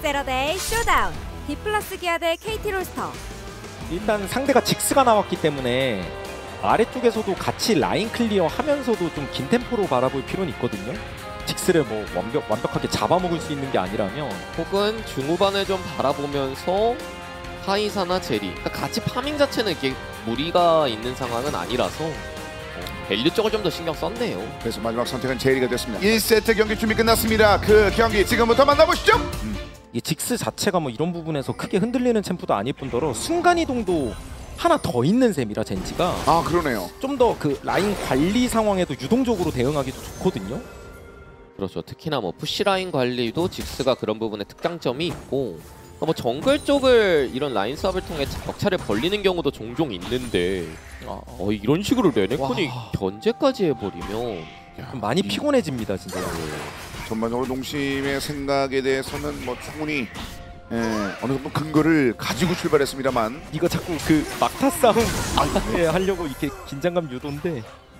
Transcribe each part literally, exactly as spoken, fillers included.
세러데이 쇼다운 디플러스 기아 대 케이티 롤스터. 일단 상대가 직스가 나왔기 때문에 아래쪽에서도 같이 라인 클리어 하면서도 좀 긴 템포로 바라볼 필요는 있거든요. 직스를 뭐 완벽, 완벽하게 잡아먹을 수 있는 게 아니라면, 혹은 중후반을 좀 바라보면서 카이사나 제리, 그러니까 같이 파밍 자체는 이렇게 무리가 있는 상황은 아니라서 어, 밸류 쪽을 좀 더 신경 썼네요. 그래서 마지막 선택은 제리가 됐습니다. 일 세트 경기 준비 끝났습니다. 그 경기 지금부터 만나보시죠. 음. 이 직스 자체가 뭐 이런 부분에서 크게 흔들리는 챔프도 아닐 뿐더러 순간이동도 하나 더 있는 셈이라 젠지가 아 그러네요. 좀 더 그 라인 관리 상황에도 유동적으로 대응하기도 좋거든요. 그렇죠. 특히나 뭐 푸시라인 관리도 직스가 그런 부분에 특장점이 있고, 뭐 정글 쪽을 이런 라인 싸움을 통해 격차를 벌리는 경우도 종종 있는데, 어, 이런 식으로 레넥톤이 견제까지 해버리면 좀 많이 피곤해집니다 진짜. 전반적으로 농심의 생각에 대해서는 뭐 충분히 예, 어느 정도 근거를 가지고 출발했습니다만, 이거 자꾸 그 막타 싸움 예, 하려고 이렇게 긴장감 유도인데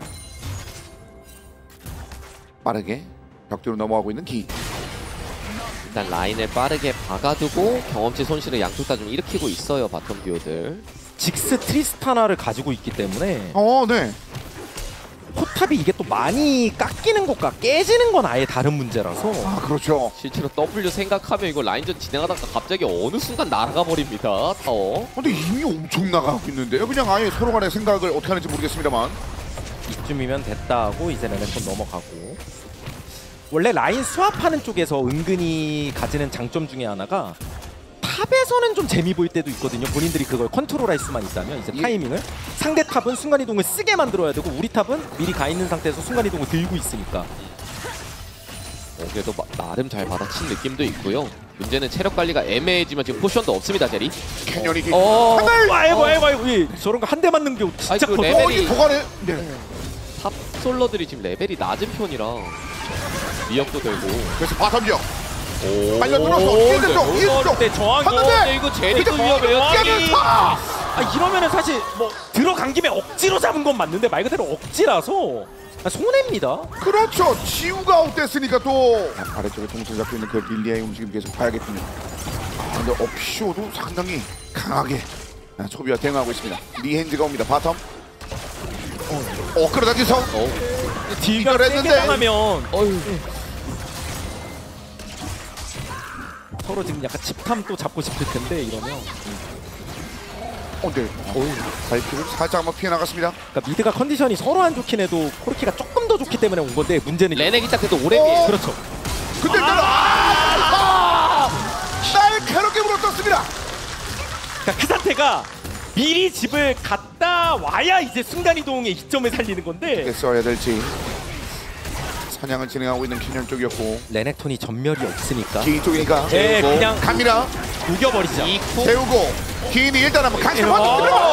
빠르게 벽대로 넘어가고 있는 기. 일단 라인을 빠르게 박아두고 경험치 손실을 양쪽 다 좀 일으키고 있어요, 바텀 듀오들. 직스 트리스타나를 가지고 있기 때문에 어, 네. 포탑이 이게 또 많이 깎이는 것과 깨지는 건 아예 다른 문제라서. 아 그렇죠. 실제로 더블유 생각하면 이거 라인전 진행하다가 갑자기 어느 순간 날아가 버립니다, 타워. 근데 이미 엄청 나가고 있는데요. 그냥 아예 서로 간의 생각을 어떻게 하는지 모르겠습니다만. 이쯤이면 됐다 하고 이제 레넥톤 넘어가고. 원래 라인 스왑하는 쪽에서 은근히 가지는 장점 중에 하나가 탑에서는 좀 재미 보일 때도 있거든요. 본인들이 그걸 컨트롤할 수만 있다면 이제 타이밍을. 상대 탑은 순간이동을 쓰게 만들어야 되고 우리 탑은 미리 가 있는 상태에서 순간이동을 들고 있으니까. 어, 그래도 마, 나름 잘 받아친 느낌도 있고요. 문제는 체력 관리가 애매해지면 지금 포션도 없습니다, 제리. 캐년이 어, 아이고 아이고 아이고 예, 저런 거 한 대 맞는 게 진짜 아이고, 커서. 레벨이- 어, 이 보관해. 네. 탑 솔러들이 지금 레벨이 낮은 편이라 미역도 되고. 그래서 바텀 지역. 오, 빨려 들어서 이쪽 이쪽. 때 저항이 봤는데! 근데 이거 제리도 위험해요. 깨는 타. 아 이러면은 사실 뭐 들어간 김에 억지로 잡은 건 맞는데 말 그대로 억지라서 아, 손해입니다. 그렇죠. 지우가 아웃됐으니까 또 아래쪽에 동선 잡고 있는 그 릴리아의 움직임 계속 봐야겠군요. 아, 근데 업쇼도 상당히 강하게 아, 초비와 대응하고 있습니다. 리헨즈가 옵니다. 바텀. 어, 어 끌어당겨서 어, 딜가 이걸 세게 했는데. 당하면 어휴. 서로 지금 약간 집탐 또 잡고 싶을 텐데 이러면. 어, 네. 어, 발길을 살짝 한번 피해 나갔습니다. 그러니까 미드가 컨디션이 서로 안 좋긴 해도 코르키가 조금 더 좋기 때문에 온 건데 문제는 레넥이 딱 그래도 오래 어. 그렇죠. 근데 일단 아! 날카롭게 물어떴습니다. 그러니까 그 상태가 미리 집을 갔다 와야 이제 순간이동의 이점을 살리는 건데 어떻게 써야 될지 사냥을 진행하고 있는 캐년 쪽이었고 레넥톤이 전멸이 없으니까 기 쪽이니까 예, 그냥 갑니다. 녹여버리자. 이쿠. 세우고 기인이 일단 한번 강심 어.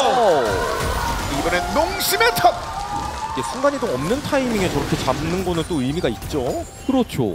받습니다. 이번엔 농심의 탑. 이게 순간이동 없는 타이밍에 저렇게 잡는 거는 또 의미가 있죠. 그렇죠.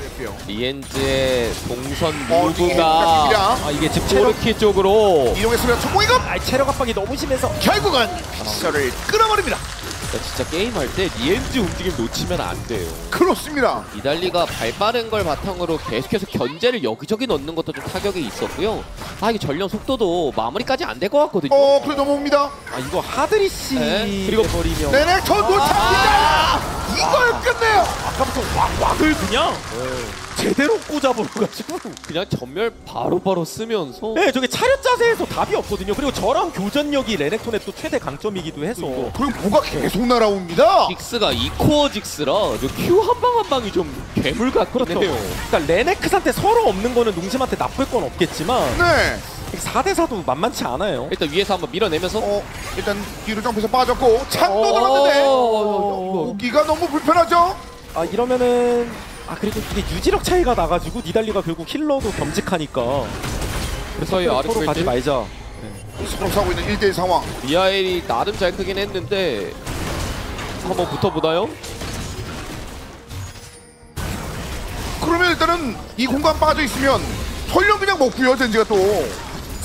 리엔즈의 동선 어, 무브가 리엔즈가 아 이게 집 체력 코르키 쪽으로 이동했으면 성공이급. 아 체력 압박이 너무 심해서 결국은 피셔를 끌어버립니다. 진짜 게임할 때 리엔즈 움직임 놓치면 안 돼요. 그렇습니다. 이달리가 발 빠른 걸 바탕으로 계속해서 견제를 여기저기 넣는 것도 좀 타격이 있었고요. 아 이게 전령 속도도 마무리까지 안 될 것 같거든요. 어, 그래 넘어옵니다. 아 이거 하드리시 네. 그리고 버리면 레넥톤 놓칩니다. 이걸 끝내요. 아까부터 왁 왁을 그냥 제대로 꽂아버려가지고 그냥 전멸 바로바로 쓰면서 네 저게 차렷 자세에서 답이 없거든요. 그리고 저랑 교전력이 레넥톤의 또 최대 강점이기도 해서 그리고 뭐가 계속 날아옵니다. 직스가 이코어 직스라 큐 한 방 한 방이 좀 괴물 같긴 그렇죠. 해요. 그러니까 레넥스한테 서로 없는 거는 농심한테 나쁠 건 없겠지만 네. 사 대 사도 만만치 않아요. 일단 위에서 한번 밀어내면서 어, 일단 뒤로 점프해서 빠졌고 창도 들었는데 어, 오기가 너무 불편하죠. 아 이러면은 아 그래도 이게 유지력 차이가 나가지고 니달리가 결국 힐러도 겸직하니까 그래서 이 서로 아래 가지 말자. 서로 싸우고 있는 일 대 일 상황. 미하엘이 나름 잘 크긴 했는데 한번 붙어보나요? 그러면 일단은 이 공간 빠져 있으면 설령 그냥 먹고요. 젠지가 또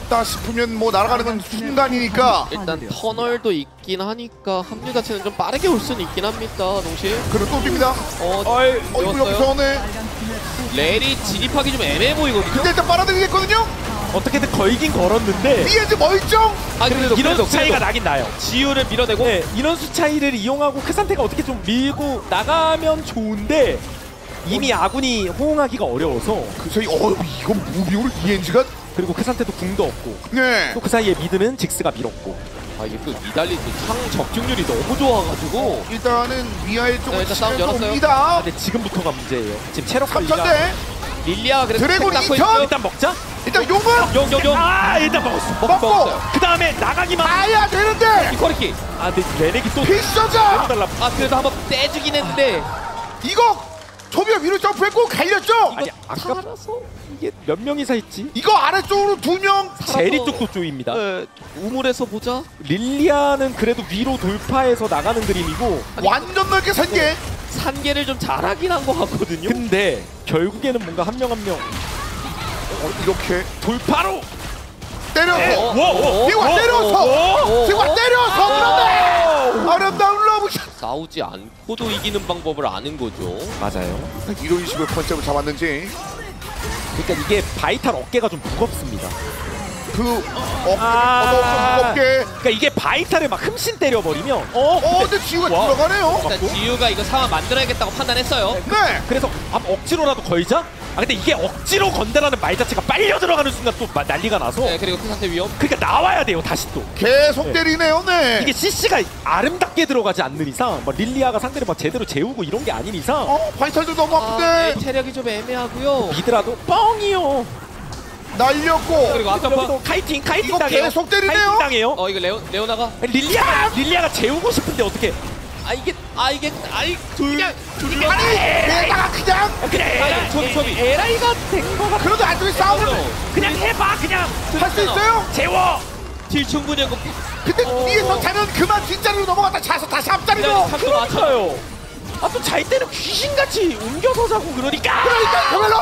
없다 싶으면 뭐 날아가는 건 순간이니까. 일단 터널도 있긴 하니까 합류 자체는 좀 빠르게 올 수는 있긴 합니다. 동시에 그리고 또 뜁니다. 어, 어이, 어 이거 배웠어요. 여기서 오네. 렐이 진입하기 좀 애매해 보이거든요. 근데 일단 빨아들이겠거든요. 어떻게든 걸긴 걸었는데 리엔즈 멀쩡. 아, 그래도 인원수 그래도, 차이가 그래도 나긴 나요. 지우를 밀어내고 네, 인원수 차이를 이용하고 그 상태가 어떻게 좀 밀고 나가면 좋은데 이미 아군이 호응하기가 어려워서 그 사이 어 이거 무비오를 리엔즈가 그리고 그 상태도 궁도 없고 네. 또 그 사이에 미드는 직스가 밀었고 아 이게 또 니달리 창 적중률이 너무 좋아가지고 일단은 미아일 쪽을 네, 일단 싸움 치면서 열었어요. 옵니다. 근데 지금부터가 문제예요. 지금 체력 관리가 삼천대 릴리아가 그래서 드래곤 탁 닦고 이천! 있죠. 일단 먹자. 일단 용은 용용용 아 일단 먹었어. 먹, 먹고! 먹었어요. 그 다음에 나가기만. 가야 되는데 이코리키 아 근데 레넥이 또 피셔자 달라. 아 그래도 한번 떼주긴 했는데 이거 초비가 위로 점프했고 갈렸죠. 아니 아까 살아서 이게 몇 명이서 했지? 이거 아래쪽으로 두 명. 제리 쪽도 쪼입니다. 네, 우물에서 보자. 릴리아는 그래도 위로 돌파해서 나가는 그림이고 완전 넓게 산게. 산계를 좀 잘하긴 한 것 같거든요. 근데 결국에는 뭔가 한 명 한 명 어, 이렇게 돌파로 때려서 어, 와, 어, 어, 지금 어, 때려서 어, 지금 어, 때려서 그런데 아름다운 러브샷. 싸우지 않고도 이기는 방법을 아는 거죠. 맞아요. 이런 식으로 컨셉을 잡았는지 그러니까 이게 바이탈 어깨가 좀 무겁습니다. 그 어깨 아. 어깨 무겁게. 그러니까 이게 바이탈을 막 흠씬 때려버리면 어, 어 근데 지우가 와. 들어가네요. 일단 지우가 이거 상황 만들어야겠다고 판단했어요. 네. 그래서 한번 억지로라도 걸자? 아 근데 이게 억지로 건다라는 말 자체가 빨려 들어가는 순간 또 마- 난리가 나서 네 그리고 그 상태 위험. 그러니까 나와야 돼요 다시 또. 계속 네. 때리네요. 네. 이게 씨씨가 아름답게 들어가지 않는 이상 막 릴리아가 상대를 막 제대로 재우고 이런 게 아닌 이상 어 바이탈도 너무 아, 아픈데 네, 체력이 좀 애매하고요. 미드라도 뻥이요. 날렸고. 그리고 아까 봐. 여기도 카이팅 카이팅 이거 당해요. 계속 때리네요? 카이팅 당해요. 어 이거 레오 레오나가 릴리아가 릴리아가 재우고 싶은데 어떻게? 아 이게 아 이게 아이 그냥 둘 아니 얘다가 그냥 그래 아니, 초비, 초비. 에라이가 된 거가 그래도 안쪽에 싸움을 그냥 해봐 그냥 할 수 있어요. 재워. 딜 충분히 하고 근데 어. 위에서 자면 그만 뒷자리로 넘어갔다 차서 다시 앞자리로. 탁도 맞춰요. 그렇죠. 아또 잘 때는 귀신같이 옮겨서 자고 그러니까. 그러니까 그러면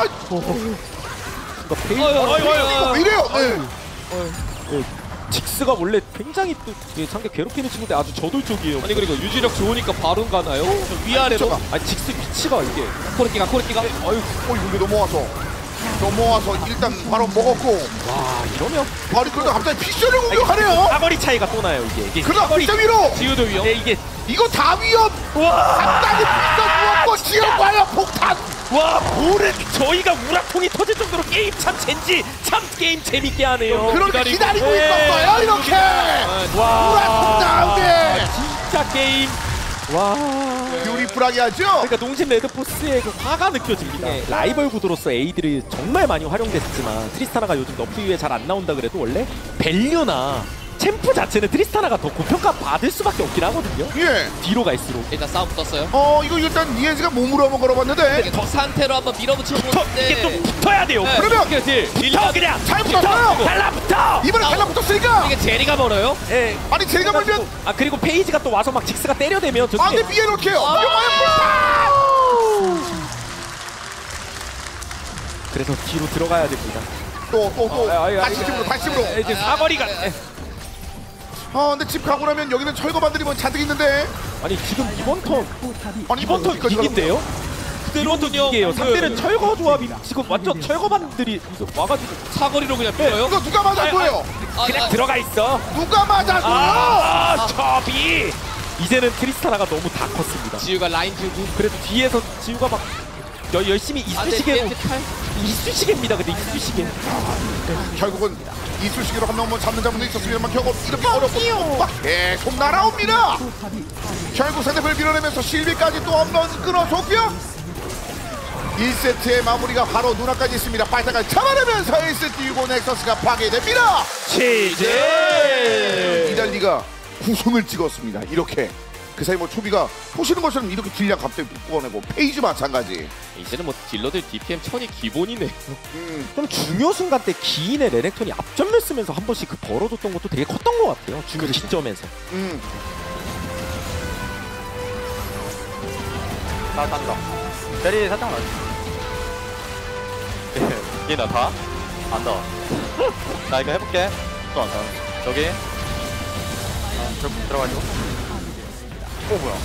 어이, 어이, 어이, 어이, 어이. 이래요. 네. 네, 직스가 원래 굉장히 또 예, 상대 괴롭히는 친구인데 아주 저돌적이에요. 아니 그리고 유지력 좋으니까 바로 가나요? 좀 위아래로. 아니 직스 위치가 이게 코르키가 코르키가. 어이, 어 이거 넘어와서 넘어와서 일단 바로 먹었고. 와 이러면 아니 그러다 갑자기 피셔를 공격하네요. 사거리 차이가 또 나요 이게. 이게 그러다 사거리 피셔 위로. 지우도 위험. 네, 이게 이거 다 위험. 와. 갑자기 피셔 누웠고 지역과의 폭탄. 와 볼은 저희가 우라통이 터질 정도로 게임 참 젠지 참 게임 재밌게 하네요. 그렇게 기다리고 네. 있었어요 이렇게. 와 우라통 다음에. 진짜 게임 와. 뷰티풀하게 하죠. 그러니까 농심 레드포스의 그 화가 느껴집니다. 네. 라이벌 구도로서 에이들이 정말 많이 활용됐지만 트리스타나가 요즘 너프 이후에 잘 안 나온다 그래도 원래 밸류나 챔프 자체는 트리스타나가 더 고평가 받을 수밖에 없긴 하거든요. 예. 뒤로 갈수록. 일단 싸움 붙었어요. 어 이거 일단 니엔즈가 몸으로 한번 걸어봤는데. 이게 더 상태로 한번 밀어붙여 붙어, 보는데. 이게 또 붙어야 돼요. 네. 그러면 붙어 그냥. 잘 붙어. 붙었어요. 달라붙어. 이번에 싸움. 달라붙었으니까. 이게 제리가 멀어요. 예. 아니 제가 물면. 아 그리고 페이지가 또 와서 막 직스가 때려대면 아 저게 근데 미엔 어떻게 해요? 아. 영화의 그래서 뒤로 들어가야 됩니다. 또또 또 아, 아, 아, 다시 집으로 다시 집으로. 예, 이제 사거리가 예. 아 근데 집 가고 나면 여기는 철거반들이 뭐 잔뜩 있는데. 아니 지금 이번 턴 아니 이번 턴 어디까지 이긴데요? 이번 턴 이게요. 그- 상대는 철거 조합이 지금 완전 철거반들이 와가지고 사거리로 그냥 밀어요. 이거 누가 맞아줘요? 아, 그냥 아, 들어가 있어. 누가 맞아줘요? 아, 저비. 이제는 트리스타나가 너무 다 컸습니다. 지우가 라인 지우고. 그래도 뒤에서 지우가 막 여, 열심히 아, 네, 이쑤시개로 이렇게 탈. 이쑤시개입니다. 근데 이쑤시개. 결국은 이쑤시개로 한 명만 잡는 장면도 있었으면 결국 이렇게 어렵고 막 계속 날아옵니다. 결국 상대편을 밀어내면서 실비까지 또 한 번 끊어줬고요. 일 세트의 마무리가 바로 눈앞까지 있습니다. 파이터가 잡아내면서 일 세트 유고 넥서스가 파괴됩니다. 치즈. 이달리가 구손을 찍었습니다. 이렇게 그 사이 뭐 초비가 보시는 것처럼 이렇게 딜량 갑자기 뽑아내고 페이지 마찬가지. 이제는 뭐 딜러들 디피엠 천이 기본이네. 음, 좀 중요 순간 때 기인의 레넥톤이 앞전면 쓰면서 한 번씩 그 벌어줬던 것도 되게 컸던 것 같아요. 중요 시점에서. 음. 나 간다. 자리 살짝 나. 얘나 다? 안 다. 나 이거 해볼게. 또 안 가. 여기. 아, 저 들어가지고. 어 뭐야?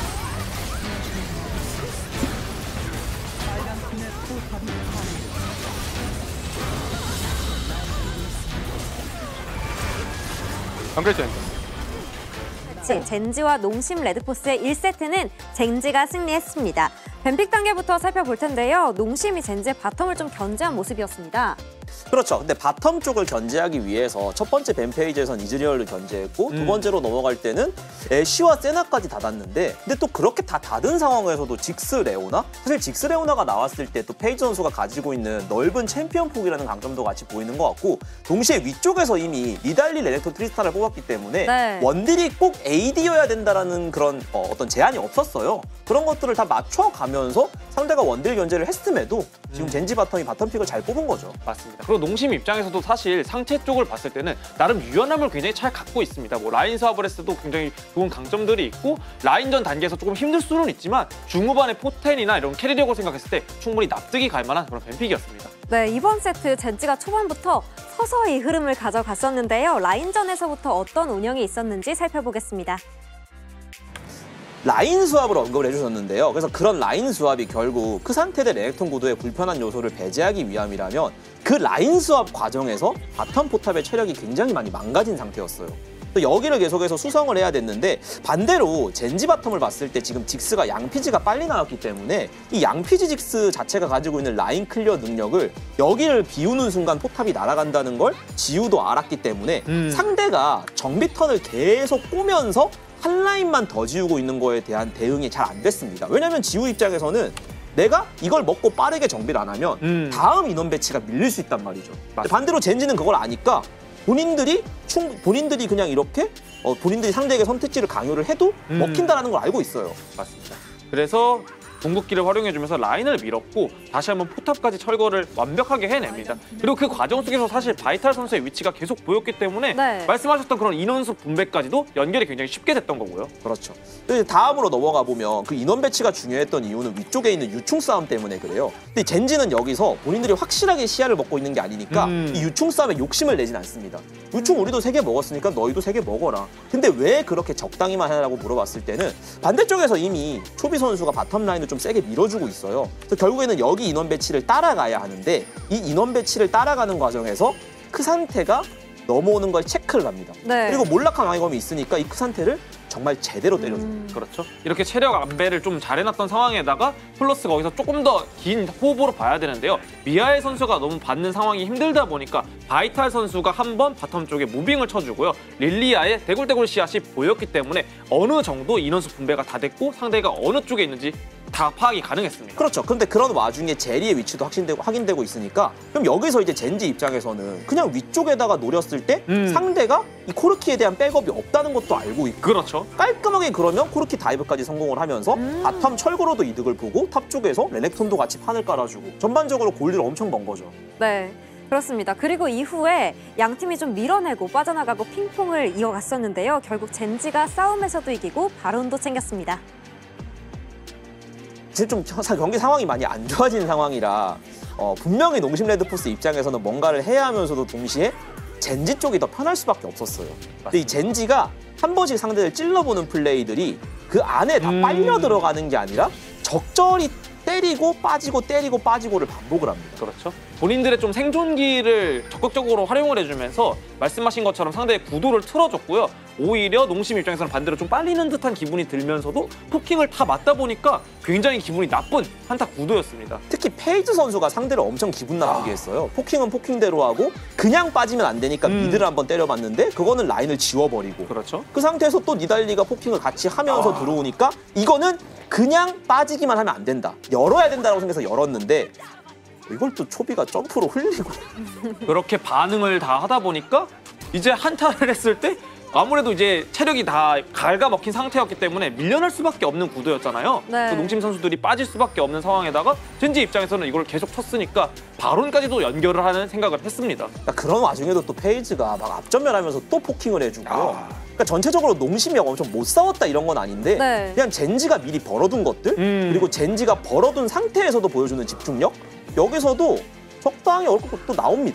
연결점입니다. 젠지와 농심 레드포스의 일 세트는 젠지가 승리했습니다. 뱀픽 단계부터 살펴볼 텐데요. 농심이 젠지의 바텀을 좀 견제한 모습이었습니다. 그렇죠. 근데 바텀 쪽을 견제하기 위해서 첫 번째 뱀 페이지에선 이즈리얼을 견제했고 음. 두 번째로 넘어갈 때는 애쉬와 세나까지 닫았는데 근데 또 그렇게 다 닫은 상황에서도 직스 레오나? 사실 직스 레오나가 나왔을 때 또 페이지 선수가 가지고 있는 넓은 챔피언 폭이라는 강점도 같이 보이는 것 같고 동시에 위쪽에서 이미 니달리, 레넥톤, 트리스타를 뽑았기 때문에 네. 원딜이 꼭 에이디여야 된다라는 그런 어, 어떤 제한이 없었어요. 그런 것들을 다 맞춰가면서 상대가 원딜 견제를 했음에도 지금 음. 젠지 바텀이 바텀픽을 잘 뽑은 거죠. 맞습니다. 그리고 농심 입장에서도 사실 상체 쪽을 봤을 때는 나름 유연함을 굉장히 잘 갖고 있습니다. 뭐 라인 수합을 했을 때도 굉장히 좋은 강점들이 있고 라인전 단계에서 조금 힘들 수는 있지만 중후반의 포텐이나 이런 캐리력을 생각했을 때 충분히 납득이 갈 만한 그런 뱀픽이었습니다. 네, 이번 세트 젠지가 초반부터 서서히 흐름을 가져갔었는데요. 라인전에서부터 어떤 운영이 있었는지 살펴보겠습니다. 라인 수합을 언급을 해주셨는데요. 그래서 그런 라인 수합이 결국 크산테 대 레넥톤 구도의 불편한 요소를 배제하기 위함이라면 그 라인 수합 과정에서 바텀 포탑의 체력이 굉장히 많이 망가진 상태였어요. 또 여기를 계속해서 수성을 해야 됐는데 반대로 젠지 바텀을 봤을 때 지금 직스가 양피지가 빨리 나왔기 때문에 이 양피지 직스 자체가 가지고 있는 라인 클리어 능력을 여기를 비우는 순간 포탑이 날아간다는 걸 지우도 알았기 때문에 음. 상대가 정비 턴을 계속 꼬면서 한 라인만 더 지우고 있는 거에 대한 대응이 잘 안 됐습니다. 왜냐면 지우 입장에서는 내가 이걸 먹고 빠르게 정비를 안 하면 음. 다음 인원 배치가 밀릴 수 있단 말이죠. 반대로 젠지는 그걸 아니까 본인들이 충 본인들이 그냥 이렇게 어, 본인들이 상대에게 선택지를 강요를 해도 음. 먹힌다라는 걸 알고 있어요. 맞습니다. 그래서 궁극기를 활용해주면서 라인을 밀었고 다시 한번 포탑까지 철거를 완벽하게 해냅니다. 그리고 그 과정 속에서 사실 바이탈 선수의 위치가 계속 보였기 때문에 네. 말씀하셨던 그런 인원수 분배까지도 연결이 굉장히 쉽게 됐던 거고요. 그렇죠. 다음으로 넘어가 보면 그 인원 배치가 중요했던 이유는 위쪽에 있는 유충 싸움 때문에 그래요. 근데 젠지는 여기서 본인들이 확실하게 시야를 먹고 있는 게 아니니까 음. 이 유충 싸움에 욕심을 내진 않습니다. 유충 우리도 세 개 먹었으니까 너희도 세 개 먹어라. 근데 왜 그렇게 적당히만 하라고 물어봤을 때는 반대쪽에서 이미 초비 선수가 바텀 라인을 좀 세게 밀어주고 있어요. 그래서 결국에는 여기 인원 배치를 따라가야 하는데 이 인원 배치를 따라가는 과정에서 크산테가 넘어오는 걸 체크를 합니다. 네. 그리고 몰락한 왕의검이 있으니까 이 크산테를 정말 제대로 때려줍니다. 음. 그렇죠. 이렇게 체력 안배를 좀 잘 해놨던 상황에다가 플러스 거기서 조금 더 긴 호흡으로 봐야 되는데요. 미아엘 선수가 너무 받는 상황이 힘들다 보니까 바이탈 선수가 한번 바텀 쪽에 무빙을 쳐주고요. 릴리아의 대굴대굴 씨앗이 보였기 때문에 어느 정도 인원수 분배가 다 됐고 상대가 어느 쪽에 있는지 다 파악이 가능했습니다. 그렇죠. 그런데 그런 와중에 제리의 위치도 확신되고, 확인되고 있으니까 그럼 여기서 이제 젠지 입장에서는 그냥 위쪽에다가 노렸을 때 음. 상대가 이 코르키에 대한 백업이 없다는 것도 알고 있고 그렇죠. 깔끔하게 그러면 코르키 다이브까지 성공을 하면서 음. 바텀 철거로도 이득을 보고 탑 쪽에서 레넥톤도 같이 판을 깔아주고 전반적으로 골드를 엄청 번 거죠. 네. 그렇습니다. 그리고 이후에 양 팀이 좀 밀어내고 빠져나가고 핑퐁을 이어갔었는데요. 결국 젠지가 싸움에서도 이기고 바론도 챙겼습니다. 사실 좀 경기 상황이 많이 안 좋아진 상황이라 어, 분명히 농심 레드포스 입장에서는 뭔가를 해야 하면서도 동시에 젠지 쪽이 더 편할 수밖에 없었어요. 근데 이 젠지가 한 번씩 상대를 찔러보는 플레이들이 그 안에 다 음... 빨려 들어가는 게 아니라 적절히 때리고 빠지고 때리고 빠지고를 반복을 합니다. 그렇죠. 본인들의 좀 생존기를 적극적으로 활용을 해주면서 말씀하신 것처럼 상대의 구도를 틀어줬고요. 오히려 농심 입장에서는 반대로 좀 빨리는 듯한 기분이 들면서도 포킹을 다 맞다 보니까 굉장히 기분이 나쁜 한타 구도였습니다. 특히 페이즈 선수가 상대를 엄청 기분 나쁘게 했어요. 포킹은 포킹대로 하고 그냥 빠지면 안 되니까 음. 미드를 한번 때려봤는데 그거는 라인을 지워버리고 그렇죠. 그 상태에서 또 니달리가 포킹을 같이 하면서 아. 들어오니까 이거는 그냥 빠지기만 하면 안 된다. 열어야 된다고 생각해서 열었는데 이걸 또 초비가 점프로 흘리고 그렇게 반응을 다 하다 보니까 이제 한타를 했을 때 아무래도 이제 체력이 다 갉아먹힌 상태였기 때문에 밀려날 수밖에 없는 구도였잖아요. 네. 그 농심 선수들이 빠질 수밖에 없는 상황에다가 젠지 입장에서는 이걸 계속 쳤으니까 바론까지도 연결을 하는 생각을 했습니다. 그러니까 그런 와중에도 또 페이즈가 막 앞전멸하면서 또 포킹을 해주고요. 아. 그러니까 전체적으로 농심이 엄청 못 싸웠다 이런 건 아닌데 네. 그냥 젠지가 미리 벌어둔 것들 음. 그리고 젠지가 벌어둔 상태에서도 보여주는 집중력 여기서도 적당히 얼굴 또 나옵니다.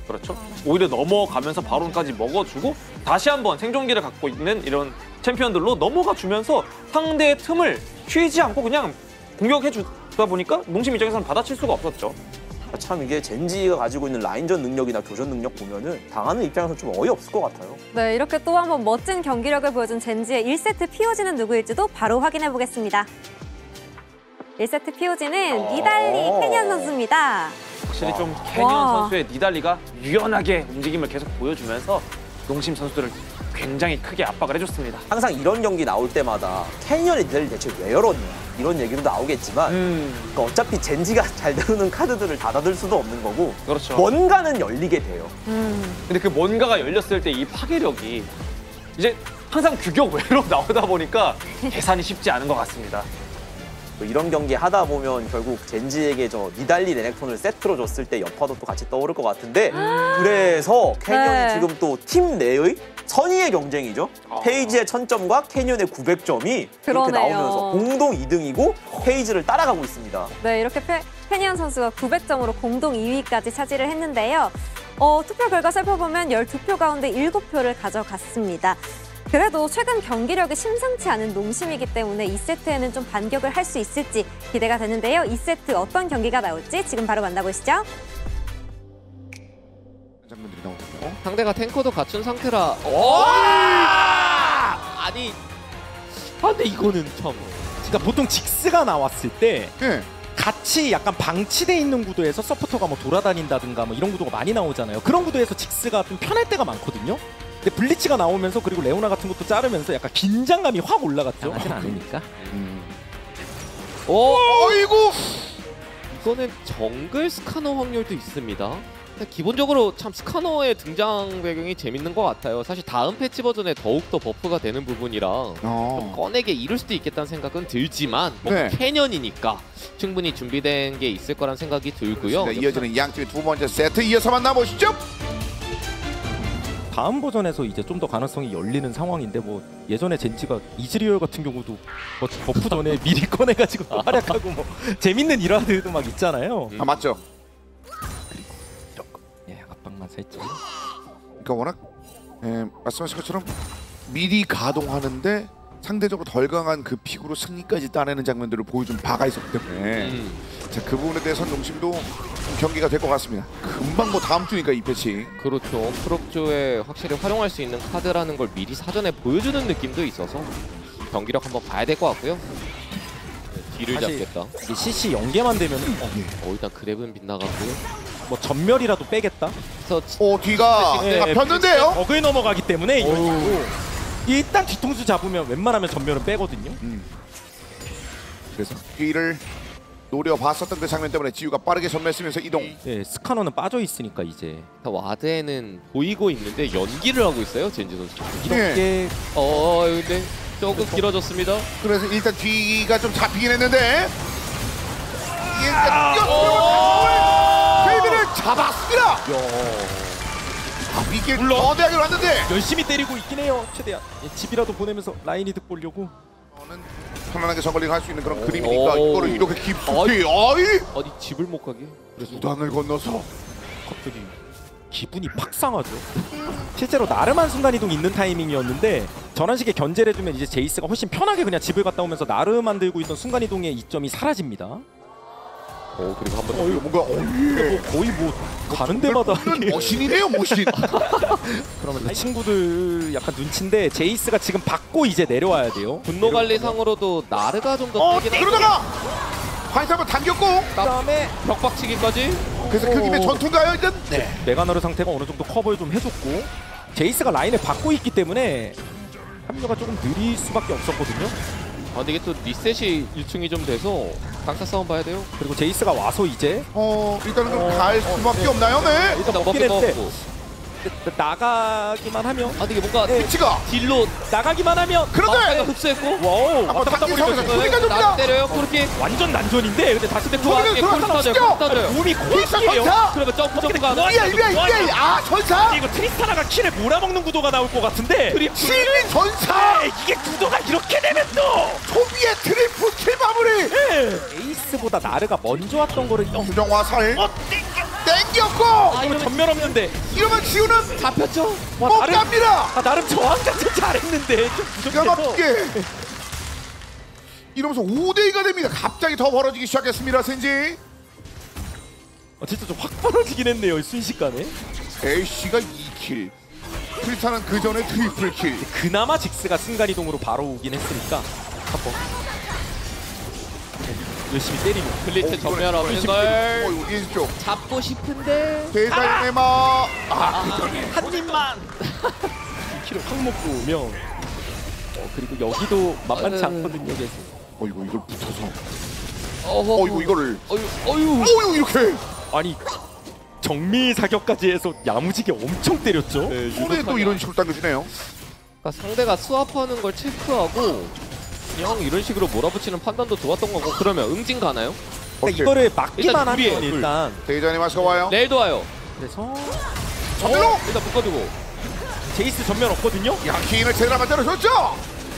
그렇죠. 오히려 넘어가면서 바론까지 먹어주고 다시 한번 생존기를 갖고 있는 이런 챔피언들로 넘어가 주면서 상대의 틈을 휘지 않고 그냥 공격해 주다 보니까 농심 입장에서는 받아칠 수가 없었죠. 참 이게 젠지가 가지고 있는 라인전 능력이나 교전 능력 보면은 당하는 입장에서 좀 어이없을 것 같아요. 네, 이렇게 또 한 번 멋진 경기력을 보여준 젠지의 일 세트 피오지는 누구일지도 바로 확인해 보겠습니다. 일 세트 피오지는 니달리 캐니언 선수입니다. 확실히 좀 캐니언 와. 선수의 니달리가 유연하게 움직임을 계속 보여주면서 농심 선수들을 굉장히 크게 압박을 해줬습니다. 항상 이런 경기 나올 때마다 캐니언이 니달리 대체 왜 열었냐 이런 얘기도 나오겠지만 음, 그러니까 어차피 젠지가 잘 다루는 카드들을 닫아둘 수도 없는 거고 그렇죠. 뭔가는 열리게 돼요. 음. 근데 그 뭔가가 열렸을 때 이 파괴력이 이제 항상 규격 외로 나오다 보니까 계산이 쉽지 않은 것 같습니다. 또 이런 경기 하다 보면 결국 젠지에게 저 니달리 레넥톤을 세트로 줬을 때 여파도 또 같이 떠오를 것 같은데 그래서 캐니언이 네. 지금 또 팀 내의 선의의 경쟁이죠. 페이지의 천 점과 캐니언의 구백 점이 이렇게 그러네요. 나오면서 공동 이 등이고 페이지를 따라가고 있습니다. 네, 이렇게 페, 캐니언 선수가 구백 점으로 공동 이 위까지 차지를 했는데요. 어, 투표 결과 살펴보면 십이 표 가운데 일곱 표를 가져갔습니다. 그래도 최근 경기력이 심상치 않은 농심이기 때문에 이 세트에는 좀 반격을 할 수 있을지 기대가 되는데요. 이 세트 어떤 경기가 나올지 지금 바로 만나보시죠. 장면들이 나오군요. 상대가 탱커도 갖춘 상태라. 아니, 아 근데 이거는 참. 그러니까 보통 직스가 나왔을 때 예. 같이 약간 방치돼 있는 구도에서 서포터가 뭐 돌아다닌다든가 뭐 이런 구도가 많이 나오잖아요. 그런 구도에서 직스가 좀 편할 때가 많거든요. 근데 블리츠가 나오면서 그리고 레오나 같은 것도 자르면서 약간 긴장감이 확 올라갔죠. 하진 않으니까. 음. 오, 어이구. 이거는 정글 스카너 확률도 있습니다. 근데 기본적으로 참 스카너의 등장 배경이 재밌는 것 같아요. 사실 다음 패치 버전에 더욱더 버프가 되는 부분이라 좀 어. 꺼내게 이룰 수도 있겠다는 생각은 들지만 뭐 네. 캐년이니까 충분히 준비된 게 있을 거란 생각이 들고요. 네, 이어지는 양팀의 두 번째 세트 이어서 만나보시죠. 다음 버전에서 이제 좀 더 가능성이 열리는 상황인데 뭐 예전에 젠지가 이즈리얼 같은 경우도 뭐 버프 전에 미리 꺼내가지고 또 활약하고 뭐 재밌는 일화들도 막 있잖아요. 아 맞죠. 예, 압박만 살짝. 그러니까 워낙 예, 말씀하신 것처럼 미리 가동하는데 상대적으로 덜 강한 그 픽으로 승리까지 따내는 장면들을 보여준 바가 있었기 때문에 음. 자, 그 부분에 대해서는 농심도 좀 경기가 될 것 같습니다. 금방 뭐 다음 주니까 이 패치. 그렇죠. 프록조에 확실히 활용할 수 있는 카드라는 걸 미리 사전에 보여주는 느낌도 있어서 경기력 한번 봐야 될 것 같고요. 네, 뒤를 사실 잡겠다. 이게 씨씨 연계만 되면 어, 어, 일단 그랩은 빗나가고요. 뭐 전멸이라도 빼겠다. 그래서 오 뒤가 예, 아, 폈는데요. 벽을 넘어가기 때문에 이런 식으로 일단 뒤통수 잡으면 웬만하면 전멸은 빼거든요. 음. 그래서 뒤를 노려봤었던 그 장면 때문에 지우가 빠르게 전멸 쓰면서 이동. 예, 스카너는 빠져 있으니까 이제 와드에는 보이고 있는데 연기를 하고 있어요, 젠지 선수. 이렇게 어, 근데 조금 길어졌습니다. 그래서 일단 뒤가 좀 잡히긴 했는데 이게 베이비를 잡았습니다. 아, 이게 거대하게 왔는데 열심히 때리고 있긴 해요. 최대한 예, 집이라도 보내면서 라인 이득 보려고. 저는 편안하게 저걸링 할 수 있는 그런 그림이니까 오. 이거를 이렇게 깊숙이 어이 아니 집을 못 가게. 수단을 건너서 갑자기 기분이 팍 상하죠. 실제로 나름한 순간이동 있는 타이밍이었는데 저런 식의 견제를 해주면 이제 제이스가 훨씬 편하게 그냥 집을 갔다 오면서 나름만 들고 있던 순간이동의 이점이 사라집니다. 어, 그리고 한번 어 이거 뭔가 어이 뭐 거의 뭐 가는 데마다 이렇게 머신이네요 머신. 그러면 친구들 약간 눈치인데 제이스가 지금 받고 이제 내려와야 돼요. 분노 관리상으로도 나르가 좀 더 어 세긴 그러다가 화이트 한번 당겼고 그다음에 벽박치기까지. 그래서 그 김에 전투인가요 일단? 네. 메가나르 상태가 어느 정도 커버를 좀 해줬고 제이스가 라인을 받고 있기 때문에 합류가 조금 느릴 수밖에 없었거든요. 아, 근데 이게 또 리셋이 일충이 좀 돼서 강타 싸움 봐야 돼요. 그리고 제이스가 와서 이제 어 일단은 그럼 어, 갈 수밖에 네. 없나요? 네. 일단 먹긴 먹긴 했는데 먹었고. 나가기만 하면 아, 근데 이게 뭔가 네. 피치가 딜로 나가기만 하면 그런데 마우카가 흡수했고. 와우 한번 왔다 갔다 당긴 거리면서 상황에서 소리가 좀 나를 나. 때려요. 그렇게 완전 난전인데 근데 다시 대표 소리가 이게 들어갔다 골 죽여! 터져요. 골 터져요. 몸이 피쳐 코이에요. 전사. 그러면 점프 점프가 안 이야 이야 이야 아 전사. 이거 트리스타나가 키를 몰아먹는 구도가 나올 것 같은데 실린 전사. 네, 이게 구도가 이렇게 되면 또 초비의 트리플 킬 마무리. 네. 에이스보다 나르가 먼저 왔던 거를 어, 수정 화살. 어, 땡겨. 땡겼고 아, 이거 전멸 없는데 이러면 지우는 잡혔죠? 와, 못 나름, 갑니다. 아, 나름 저항 자체 잘했는데 좀 기가 부족해서. 막히게 이러면서 오 대 이가 됩니다. 갑자기 더 벌어지기 시작했습니다. 센지 아, 진짜 좀 확 벌어지긴 했네요 순식간에. 에이씨가 이 킬, 트리스타는 그 전에 트리플 킬. 그나마 직스가 순간이동으로 바로 오긴 했으니까 한번 열심히 때리고. 글리트 전멸 없는 어, 걸 이거 왼쪽 잡고 싶은데 대자연의 마. 아, 한 입만 이 킬을 확 먹고 오면 어, 그리고 여기도 만만치 아, 않거든요 계속. 어 이거 이걸 붙어서. 어허. 어 이거 이거를. 어유 어유 어 이거 이렇게. 아니 정밀 사격까지 해서 야무지게 엄청 때렸죠. 네, 손에 또 이런 식으로 당겨지네요. 그러니까 상대가 수압하는 걸 체크하고 그냥 이런 식으로 몰아붙이는 판단도 좋았던 거고. 그러면 응징 가나요? 그러니까 이거를 막기만 일단 둘이에요, 하면 둘. 일단 대자연의 마스가 와요. 레이도 와요. 그래서 전멸로. 일단 묶어두고. 제이스 전면 없거든요. 야 기인을 제대로 만들어줬죠.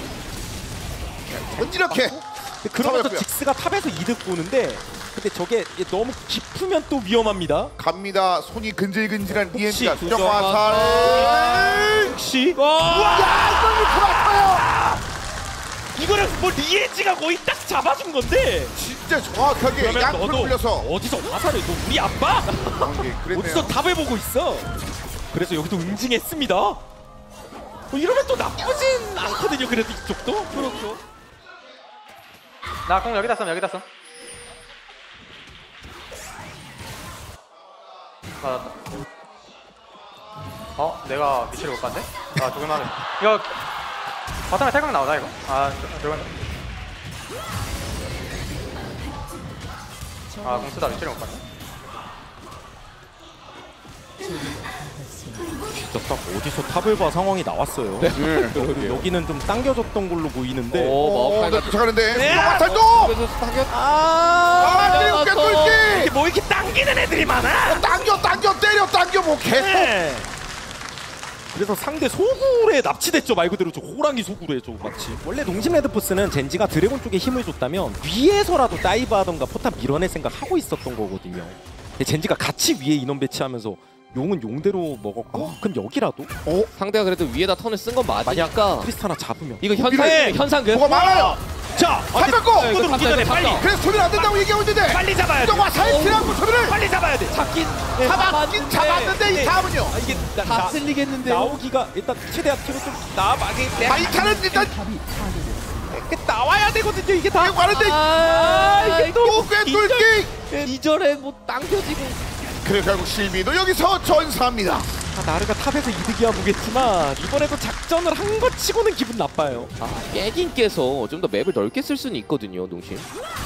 이렇게. 그러면서 잡았고요. 직스가 탑에서 이득 보는데 근데 저게 너무 깊으면 또 위험합니다. 갑니다. 손이 근질근질한 리엔지가 혹시 수정 화살. 혹시 야 이걸 그만둬요. 이거는 뭐 리에지가 거의 딱 잡아준 건데. 진짜 정확하게 그러면 양풀 너도 올려서. 어디서 화살을 너 우리 아빠? 그랬네요. 어디서 답을 보고 있어? 그래서 여기도 응징했습니다. 뭐 이러면 또 나쁘진 않거든요. 그래도 이쪽도 그렇죠. 나 공 여기다 써 여기다 써. 맞았다. 어? 내가 위치를 못 봤네? 아 조금 하네. 이거 바텀에 탈각 나오나 이거? 아 조금. 아 공수다 위치를 못 봤네. 진짜 딱 어디서 탑을 봐 상황이 나왔어요. 그리고 여기는 좀 당겨졌던 걸로 보이는데. 오, 어, 마오카이가 나 쫓아가는데. 네. 수정 화살 또. 그래서 타격. 아, 아, 때리고 깨뚫기. 이게 뭐 이렇게 당기는 애들이 많아? 당겨 당겨 때려 당겨 뭐 계속. 네. 그래서 상대 소굴에 납치됐죠. 말 그대로 저 호랑이 소굴에 저 마치. 원래 농심 레드포스는 젠지가 드래곤 쪽에 힘을 줬다면 위에서라도 다이브 하던가 포탑 밀어낼 생각 하고 있었던 거거든요. 근데 젠지가 같이 위에 인원 배치하면서 용은 용대로 먹었고 그럼 여기라도 어? 상대가 그래도 위에다 턴을 쓴 건 만약 맞으니까 크리스타나 잡으면 이거 현상 네. 현상금. 뭐가 많아요. 자 발 뺏고. 네, 또 오기 전에 이거 빨리 잡자. 그래서 소리를 안 된다고 얘기하고 있는데. 빨리 잡아야 돼. 수정 화살 피하고 소리를. 빨리 잡아야 돼. 잡긴 잡았긴 잡았는데 이 다음은요. 아, 이게 나, 다 나, 쓸리겠는데. 나오기가 일단 최대한 뒤로 좀 나와게 내 바이탈은 일단 나와야 되거든요. 이게 다 가는데. 아, 이게 또 꿰뚫기. 이전에 뭐 당겨지고. 그래 결국 실비도 여기서 전사합니다. 아, 나르가 탑에서 이득이야 보겠지만 이번에도 작전을 한 것 치고는 기분 나빠요. 아, 깨긴 깨서 좀 더 맵을 넓게 쓸 수는 있거든요, 농심.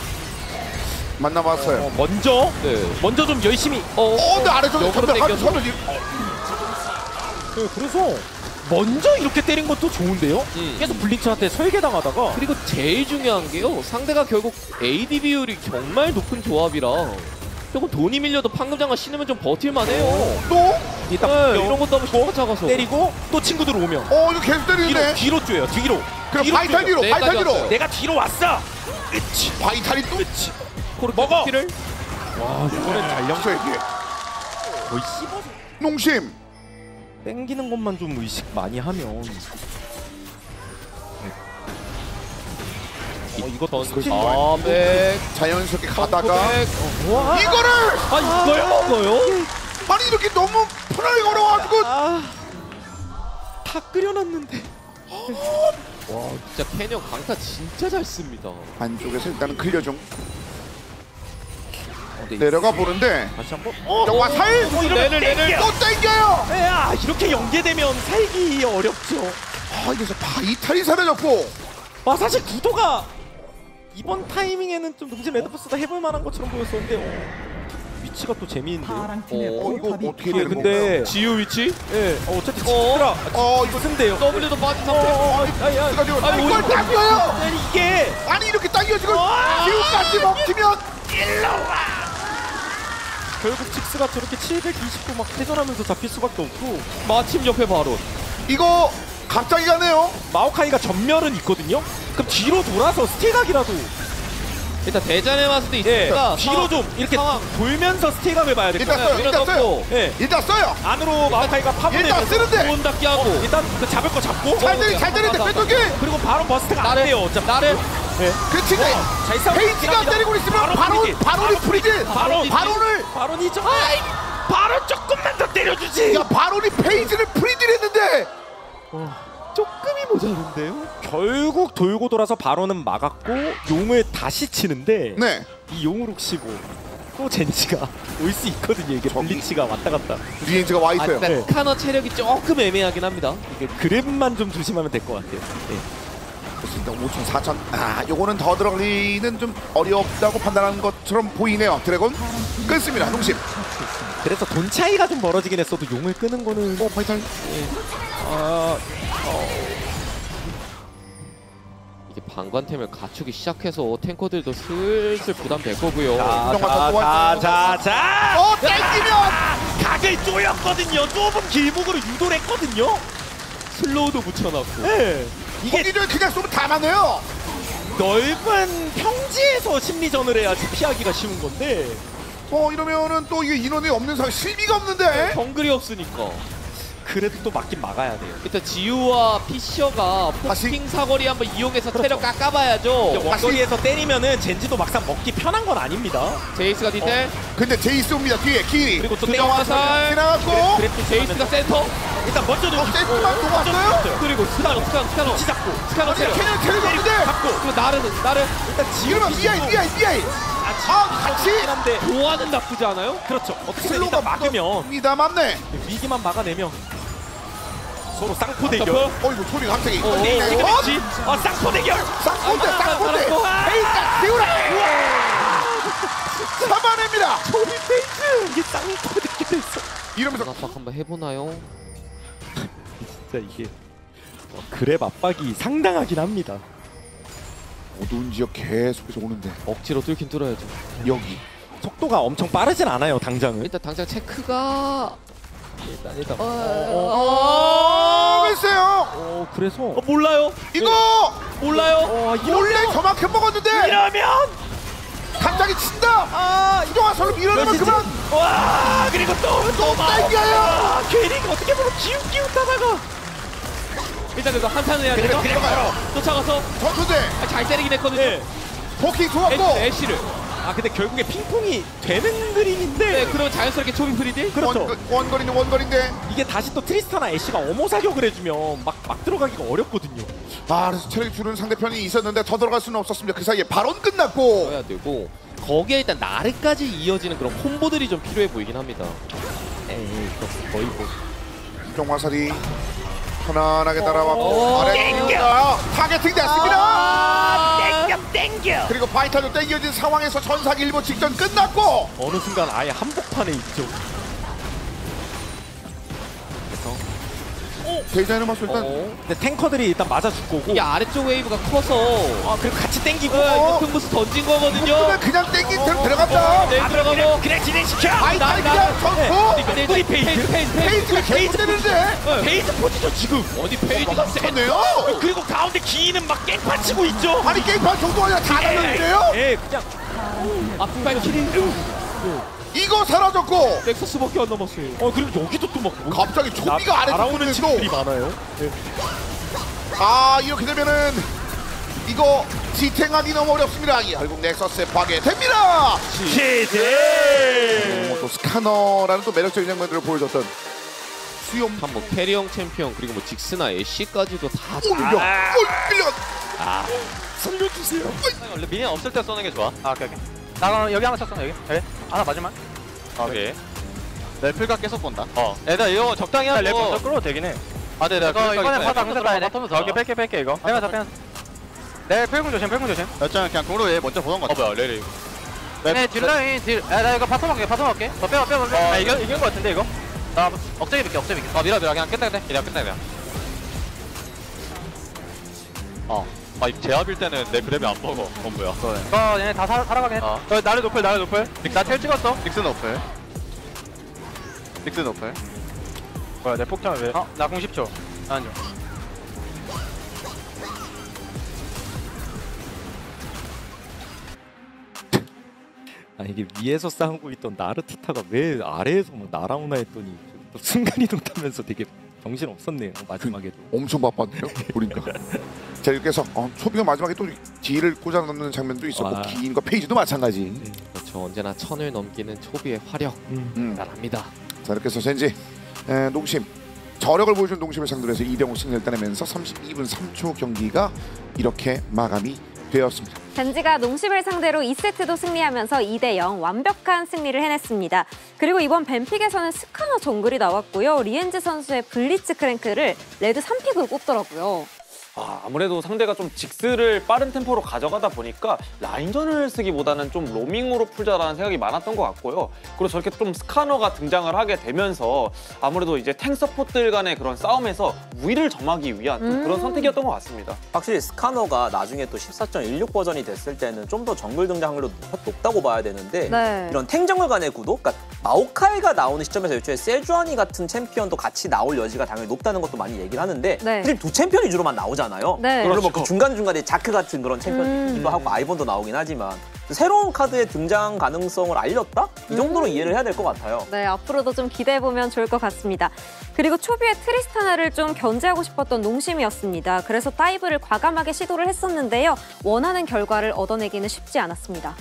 만나봤어요. 어, 먼저 네. 먼저 좀 열심히 어, 어, 근데 아래쪽에 역으로 전멸 한 땡겨서. 전멸. 네, 그래서 먼저 이렇게 때린 것도 좋은데요. 음. 계속 블리츠한테 설계당하다가 그리고 제일 중요한 게요. 상대가 결국 에이디 비율이 정말 높은 조합이라 조금 돈이 밀려도 판금장갑 신으면 좀 버틸만해요. 또? 이딱 네, 이런 것도 한번 쫓아가서 때리고 또 친구들 오면 어 이거 계속 뒤로 때리는데. 뒤로 쪼요. 뒤로. 그럼 뒤로 바이탈 쪼요. 뒤로 내가 바이탈 뒤로. 가져왔어요. 내가 뒤로 왔어. 그치. 바이탈이 또. 그치. 코르 먹어! 를 와 이번엔 잘령 영서 이게 거의 씹어서 농심. 땡기는 것만 좀 의식 많이 하면. 어 이거 스킬 아백 자연스럽게 가다가 와 이거를 아 이걸 먹어요? 아니 이렇게 너무 편하게 걸어가지고 아다 끓여놨는데. 와 진짜 캐년 강타 진짜 잘 씁니다. 안쪽에서 일단은 클리어 중 어, 네. 내려가 보는데 다시 한번. 와 살! 어, 이러면 레를, 레를. 땡겨. 또 땡겨요! 야 이렇게 연계되면 살기 어렵죠. 아 이래서 바이탈이 사라졌고 아 사실 구도가 이번 타이밍에는 좀 농심 레드포스가 해볼 만한 것처럼 보였었는데 어, 위치가 또 재미있는데요. 어 이거 어떻게 예, 되는 근데 건가요? 지우 위치? 예, 어, 어쨌든 어? 친구들아 어 이거 쓴대요. W도 빠진 어, 상태. 어, 어, 아니, 아니, 가지고 아니, 이걸 뭐, 당겨요! 아니 이게 아니 이렇게 당겨지고 와! 기우까지 먹히면 결국 직스가 저렇게 칠백이십 도 막 회전하면서 잡힐 수밖에 없고 마침 옆에 바로. 이거 갑자기 가네요. 마오카이가 전멸은 있거든요. 그럼 뒤로 돌아서 스틸각이라도 일단 대전의 마스도 있으니까 뒤로 좀 이렇게 상황. 돌면서 스틸각을 봐야 될 것 일단 같아요. 써요. 일단 써요. 예. 일단 써요. 안으로 마오카이가 일단 파고들면서 쓰는데. 돈 닦기 하고 일단 그 잡을 거 잡고 잘 때리 잘 때리는데 왼쪽이. 그리고 바로 버스트가 안 나를 돼요. 어차피. 나를 그렇지. 잘 싸우고 페이지가 안 때리고 있으면 바로 바론이 프리즈. 바로 바론을 바론이죠. 아이, 바로 조금만 더 때려주지. 야 바론이 페이지를 프리즈를 했는데. 조금이 모자른데요. 결국 돌고 돌아서 바론은 막았고 용을 다시 치는데 네. 이 용을 혹시 뭐또 젠지가 올 수 있거든요. 이게 블리치가 왔다 갔다. 리엔즈가 와 아, 있어요. 근데 스카너 체력이 조금 애매하긴 합니다. 이게 그랩만 좀 조심하면 될 것 같아요. 예. 좋습니다. 오천, 사천. 아, 요거는 더 들어가기는 좀 어렵다고 판단하는 것처럼 보이네요. 드래곤 끊습니다. 농심. 그래서 돈 차이가 좀 벌어지긴 했어도 용을 끄는 거는 어, 파이탈. 아, 이게 방관템을 갖추기 시작해서 탱커들도 슬슬 부담될 거고요. 자, 자, 자, 자, 자. 어, 땡기면 각을 쪼였거든요. 좁은 길목으로 유도를 했거든요. 슬로우도 붙여놨고. 네. 이게 거기를 그냥 쏘면 다 맞네요. 넓은 평지에서 심리전을 해야지 피하기가 쉬운 건데 어, 이러면은 또 이게 인원이 없는 상황, 실비가 없는데. 정글이 없으니까. 그래도 또 막긴 막아야 돼요. 일단 지우와 피셔가 다시? 포킹 사거리 한번 이용해서 체력 깎아봐야죠. 이제 원거리에서 때리면은 젠지도 막상 먹기 편한 건 아닙니다. 제이스가 디텔, 근데 제이스 옵니다. 뒤에 길이. 그리고 또 그냥 와서 땡겨서 지나갔고. 그래프 제이스가 센터, 일단 먼저 어, 세트만 녹았어요? 그리고 스카노, 스카노, 스카노, 치 잡고 스카노 아니, 체력. 캐년 체력이 없는데. 잡고 그리고 나를, 나를 일단 지금 이러면 미아이, 미아이, 미아이. 아, 같이. 한데 좋아는 나쁘지 않아요? 그렇죠. 어떻게든 슬로가 일단 막으면 미다 맞네. 위기만 막아내면 서로 쌍포 대결. 어, 어이구, 소리 갑자기. 어, 근데 이게 어? 그렇지. 아 쌍포 대결. 쌍콘대, 아, 쌍콘대. 알았고. 에이까, 세우라. 잡아냅니다. 우리 페이스 이게 쌍포 대결했어. 이러면서 압박 한번 해보나요? 진짜 이게 어, 그랩 압박이 상당하긴 합니다. 어두운 지역 계속해서 오는데 억지로 뚫긴 뚫어야죠. 여기 속도가 엄청 빠르진 않아요. 당장은. 일단 당장 체크가 일단 일단. 어, 어, 글쎄요. 어 그래서 어, 몰라요. 이거 몰라요. 어 원래 저만큼 먹었는데 이러면 갑자기 친다. 아, 이동아 설로 밀어내면 그만. 와 그리고 또또 또 땡겨요. 아, 괜히 어떻게 보면 기웃기웃하다가 일단 그래서 한탄을 해야 되죠. 들어가요. 쫓아가서 전투대 아, 잘 때리긴 했거든요. 네. 포킹 애쉬, 좋았고 애쉬를. 아 근데 결국에 핑퐁이 되는 그림인데 네, 그러면 자연스럽게 초비 프리딜. 그렇죠. 원, 원거리인데 원거리인데. 이게 다시 또 트리스타나 애쉬가 어머 사격을 해주면 막, 막 들어가기가 어렵거든요. 아, 그래서 체력 줄은 상대편이 있었는데 더 들어갈 수는 없었습니다. 그 사이에 발언 끝났고. 해야 되고 거기에 일단 나르까지 이어지는 그런 콤보들이 좀 필요해 보이긴 합니다. 에이 그거 거의 뭐 정화살이 편안하게 따라왔고 오, 아래쪽으로 타겟팅 됐습니다. 아, 땡겨 땡겨. 그리고 바이탈도 땡겨진 상황에서 전사기 일보 직전 끝났고. 어느 순간 아예 한복판에 있죠. 대자는 맞서 일단 어? 근데 탱커들이 일단 맞아줄 거고. 이게 아래쪽 웨이브가 커서 아 그리고 같이 땡기고. 네, 이거 큰 부스 던진 거거든요. 그러면 그냥 땡긴 대로 들어간다. 네, 들어가고 그래 진행시켜. 바이탈 나- 그냥 전투. 네, 우리 페이지, 페이지. 페이지, 페이지. 페이지가 계속 때리는데. 페이즈 포지션 지금. 어디 페이지가 세? 좋네요. 그리고 가운데 기인은 막 깽판 치고 있죠. 아니 게임판 정도 아니라 다 달렸는데요. 예 그냥 앞발 키링. 이거 사라졌고 넥서스밖에 안 남았어요. 어 그리고 여기도 또막 갑자기 좀비가 아래 날아오는 오는 친구들이 또. 많아요. 네. 아, 이렇게 되면은 이거 지탱하기 너무 어렵습니다. 결국 넥서스에 파괴됩니다. 시제. 어, 또 스카너라는 또 매력적인 장면들을 보여줬던 수염. 한뭐 캐리형 챔피언 그리고 뭐 직스나 애쉬까지도 다 오, 밀려. 아. 오, 밀려. 살려주세요. 원래 미니언 없을 때 쏘는 게 좋아. 아, 오케이, 오케이. 나 그럼 여기 하나 쳤어, 여기. 여기. 하나 맞으면. 오케이. 렐플각 계속 본다. 어. 얘들아, 이거 적당히 하고. 렐플 더 끌어도 되긴 해. 아, 네, 내가 이번에 바닥 항상 봐야 돼. 바텀도 오케이, 뺄게, 뺄게, 이거. 빼면서, 빼면서. 네, 펠궁 조심, 펠궁 조심. 여차는 그냥 공으로 얘 먼저 보던 거 같아. 어, 뭐야, 레리. 네, 딜라인, 딜. 야, 나 이거 바텀 할게, 바텀 할게. 더 빼봐, 빼봐, 빼봐. 아, 이겨, 이긴 거 같은데, 이거? 나 억제기 빌게, 억제기 빌게. 아, 밀어, 밀어. 그냥 끝내, 끝내. 그냥 끝내, 그냥. 어. 아, 이 제압일 때는 내 그랩이 안 먹어. 어, 뭐야. 어, 얘네 다 사, 살아가게 해. 어. 어, 나를 노플, 나를 노플. 나 텔 찍었어. 닉스 노플. 닉스 노플. 뭐야, 내 폭탄을 왜? 어, 나 공 십 초. 안 줘. 아 이게 위에서 싸우고 있던 나르티타가 왜 아래에서 뭐 날아오나 했더니 또 순간이동 타면서 되게 정신 없었네요 마지막에도. 엄청 바빴네요 보니까. 자 이렇게 해서 어, 초비가 마지막에 또 뒤를 꽂아 넣는 장면도 있었고 아. 기인과 페이지도 마찬가지. 네. 그렇죠. 언제나 천을 넘기는 초비의 화력 음. 대단합니다. 자 이렇게 해서 젠지 에, 농심 저력을 보여준 농심을 상대로 해서 이 대 오 승리를 따내면서 삼십이 분 삼 초 경기가 이렇게 마감이 되었습니다. 젠지가 농심을 상대로 이 세트도 승리하면서 이 대 영 완벽한 승리를 해냈습니다. 그리고 이번 뱀픽에서는 스카너 정글이 나왔고요. 리엔즈 선수의 블리츠 크랭크를 레드 삼 픽으로 꼽더라고요. 아, 아무래도 상대가 좀 직스를 빠른 템포로 가져가다 보니까 라인전을 쓰기보다는 좀 로밍으로 풀자라는 생각이 많았던 것 같고요. 그리고 저렇게 좀 스카너가 등장을 하게 되면서 아무래도 이제 탱 서포트들 간의 그런 싸움에서 우위를 점하기 위한 좀 음. 그런 선택이었던 것 같습니다. 확실히 스카너가 나중에 또 십사 점 일육 버전이 됐을 때는 좀 더 정글 등장 확률도 높다고 봐야 되는데 네. 이런 탱정글 간의 구도? 그러니까 마오카이가 나오는 시점에서 애초에 세주아니 같은 챔피언도 같이 나올 여지가 당연히 높다는 것도 많이 얘기를 하는데 네. 사실 두 챔피언 위주로만 나오잖아요. 네. 물론 그렇죠. 뭐그 중간중간에 자크 같은 그런 챔피언이기도 음. 하고 아이본도 나오긴 하지만 새로운 카드의 등장 가능성을 알렸다? 이 정도로 음. 이해를 해야 될 것 같아요. 네, 앞으로도 좀 기대해보면 좋을 것 같습니다. 그리고 초비의 트리스타나를 좀 견제하고 싶었던 농심이었습니다. 그래서 다이브를 과감하게 시도를 했었는데요. 원하는 결과를 얻어내기는 쉽지 않았습니다.